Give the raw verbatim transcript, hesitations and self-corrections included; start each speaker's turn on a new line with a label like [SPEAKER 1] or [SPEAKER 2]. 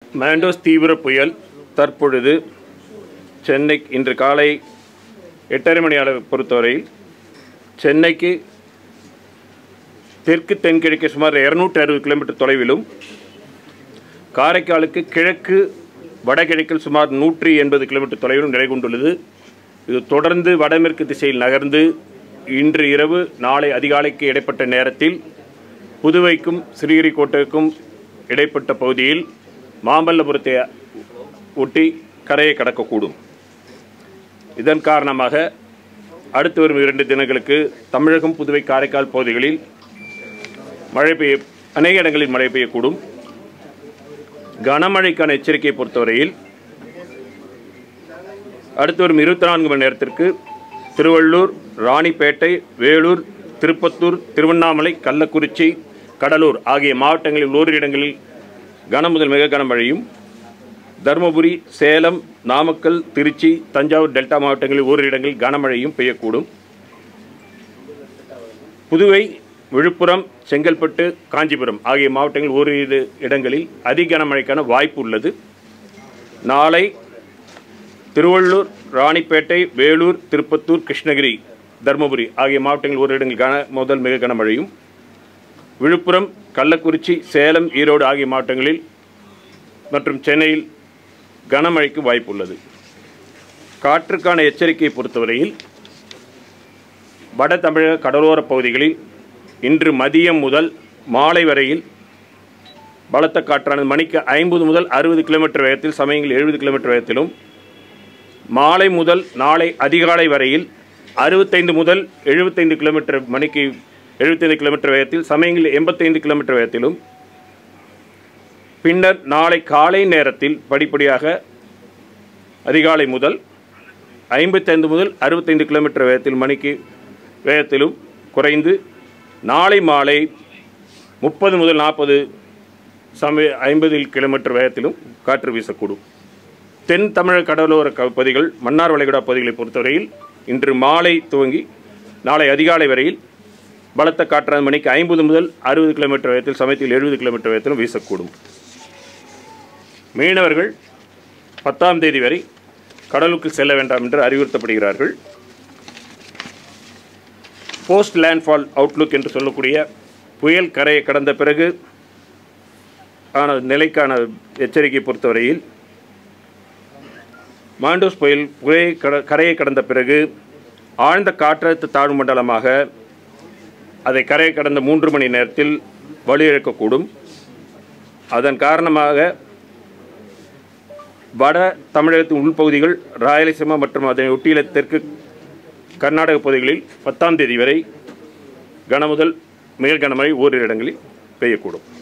[SPEAKER 1] மாண்டோஸ் தீவிர புயல் தற்பொழுது சென்னை இன்று காலை எட்டரை மணி அளவு பொறுத்தவரையில் சென்னைக்கு தெற்கு தென்கிழக்கு சுமார் இருநூற்றி அறுபது கிலோமீட்டர் தொலைவிலும், காரைக்காலுக்கு கிழக்கு வடகிழக்கில் சுமார் நூற்றி எண்பது கிலோமீட்டர் தொலைவிலும் நிலை கொண்டுள்ளது. இது தொடர்ந்து வடமேற்கு திசையில் நகர்ந்து இன்று இரவு நாளை அதிகாலைக்கு இடைப்பட்ட நேரத்தில் புதுவைக்கும் ஸ்ரீஹரிகோட்டாவுக்கும் இடைப்பட்ட பகுதியில் மாமல்லபுரத்தை ஒட்டி கரையை கடக்கக்கூடும். இதன் காரணமாக அடுத்து வரும் இரண்டு தினங்களுக்கு தமிழகம், புதுவை, காரைக்கால் பகுதிகளில் மழை பெய்ய அநேக இடங்களில் மழை பெய்யக்கூடும். கனமழைக்கான எச்சரிக்கையை பொறுத்தவரையில் அடுத்து வரும் இருபத்தி நான்கு மணி நேரத்திற்கு திருவள்ளூர், ராணிப்பேட்டை, வேலூர், திருப்பத்தூர், திருவண்ணாமலை, கள்ளக்குறிச்சி, கடலூர் ஆகிய மாவட்டங்களில் ஓரிரு இடங்களில் கன முதல் மிக கனமழையும், தருமபுரி, சேலம், நாமக்கல், திருச்சி, தஞ்சாவூர் டெல்டா மாவட்டங்களில் ஓரிரு இடங்களில் கனமழையும் பெய்யக்கூடும். புதுவை, விழுப்புரம், செங்கல்பட்டு, காஞ்சிபுரம் ஆகிய மாவட்டங்களில் ஓரிரு இடங்களில் அதி கனமழைக்கான வாய்ப்பு உள்ளது. நாளை திருவள்ளூர், ராணிப்பேட்டை, வேலூர், திருப்பத்தூர், கிருஷ்ணகிரி, தருமபுரி ஆகிய மாவட்டங்களில் ஓரிரு இடங்களில் கன முதல் மிக கனமழையும், விழுப்புரம், கள்ளக்குறிச்சி, சேலம், ஈரோடு ஆகிய மாவட்டங்களில் மற்றும் சென்னையில் கனமழைக்கு வாய்ப்பு உள்ளது. காற்றுக்கான எச்சரிக்கையை பொறுத்தவரையில் வட தமிழக கடலோர பகுதிகளில் இன்று மதியம் முதல் மாலை வரையில் பலத்த காற்றானது மணிக்கு ஐம்பது முதல் அறுபது கிலோமீட்டர் வேகத்தில், சமயங்களில் எழுபது கிலோமீட்டர் வேகத்திலும், மாலை முதல் நாளை அதிகாலை வரையில் அறுபத்தைந்து முதல் எழுபத்தைந்து கிலோமீட்டர் மணிக்கு எழுபத்தைந்து கிலோமீட்டர் வேகத்தில், சமயங்களில் எண்பத்தைந்து கிலோமீட்டர் வேகத்திலும், பின்னர் நாளை காலை நேரத்தில் படிப்படியாக அதிகாலை முதல் ஐம்பத்தைந்து முதல் அறுபத்தைந்து கிலோமீட்டர் வேகத்தில் மணிக்கு வேகத்திலும் குறைந்து நாளை மாலை முப்பது முதல் நாற்பது சமய ஐம்பது கிலோமீட்டர் வேகத்திலும் காற்று வீசக்கூடும். தென் தமிழக கடலோர பகுதிகள், மன்னார் வளைகுடா பகுதிகளை பொறுத்தவரையில் இன்று மாலை துவங்கி நாளை அதிகாலை வரையில் பலத்த காற்றான மணிக்கு ஐம்பது முதல் அறுபது கிலோமீட்டர் வேகத்தில், சமயத்தில் எழுபது கிலோமீட்டர் வேகத்திலும் வீசக்கூடும். மீனவர்கள் பத்தாம் தேதி வரை கடலுக்கு செல்ல வேண்டாம் என்று அறிவுறுத்தப்படுகிறார்கள். போஸ்ட் லேண்ட்ஃபால் அவுட்லுக் என்று சொல்லக்கூடிய புயல் கரையை கடந்த பிறகு ஆன நிலைக்கான எச்சரிக்கை பொறுத்தவரையில் மாண்டோஸ் புயல் புயலை கரையை கடந்த பிறகு ஆழ்ந்த காற்றழுத்த தாழ்வு மண்டலமாக அதை கரையை கடந்த மூன்று மணி நேரத்தில் வலுவிழக்கக்கூடும். அதன் காரணமாக வட தமிழகத்தின் உள்பகுதிகள், ராயலசீமா மற்றும் அதனை ஒட்டியுள்ள தெற்கு கர்நாடக பகுதிகளில் பத்தாம் தேதி வரை கனமுதல் மிக கனமழை ஓரிரு இடங்களில் பெய்யக்கூடும்.